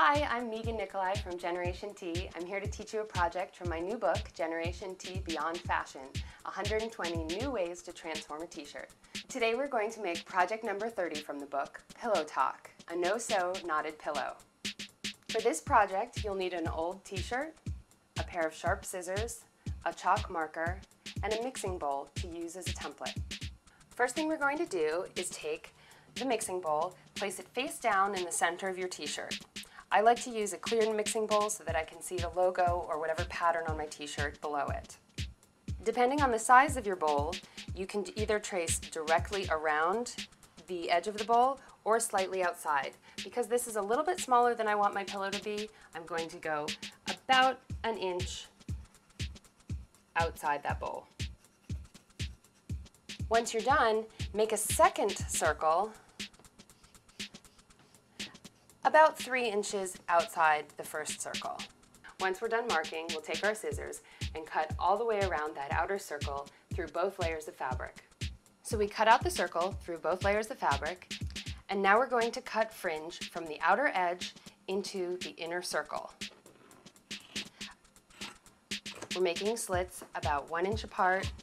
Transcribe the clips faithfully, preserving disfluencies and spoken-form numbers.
Hi, I'm Megan Nicolai from Generation T. I'm here to teach you a project from my new book, Generation T Beyond Fashion, one hundred twenty New Ways to Transform a T-Shirt. Today we're going to make project number thirty from the book, Pillow Talk, a no-sew knotted pillow. For this project, you'll need an old t-shirt, a pair of sharp scissors, a chalk marker, and a mixing bowl to use as a template. First thing we're going to do is take the mixing bowl, place it face down in the center of your t-shirt. I like to use a clear mixing bowl so that I can see the logo or whatever pattern on my t-shirt below it. Depending on the size of your bowl, you can either trace directly around the edge of the bowl or slightly outside. Because this is a little bit smaller than I want my pillow to be, I'm going to go about an inch outside that bowl. Once you're done, make a second circle about three inches outside the first circle. Once we're done marking, we'll take our scissors and cut all the way around that outer circle through both layers of fabric. So we cut out the circle through both layers of fabric, and now we're going to cut fringe from the outer edge into the inner circle. We're making slits about one inch apart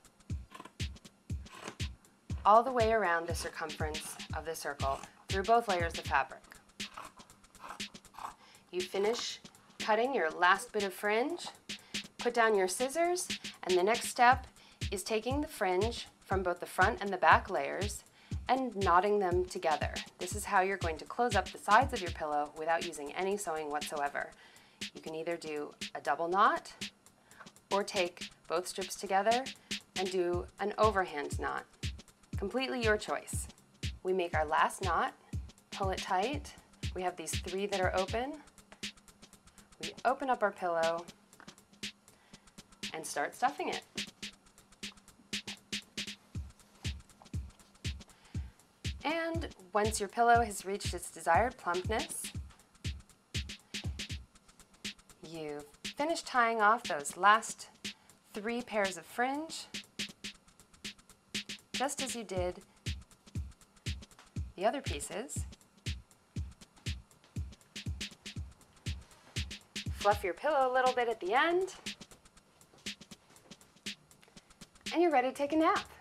all the way around the circumference of the circle through both layers of fabric. You finish cutting your last bit of fringe, put down your scissors, and the next step is taking the fringe from both the front and the back layers and knotting them together. This is how you're going to close up the sides of your pillow without using any sewing whatsoever. You can either do a double knot or take both strips together and do an overhand knot. Completely your choice. We make our last knot, pull it tight. We have these three that are open. We open up our pillow and start stuffing it. And once your pillow has reached its desired plumpness, you finish tying off those last three pairs of fringe, just as you did the other pieces. Fluff your pillow a little bit at the end, and you're ready to take a nap.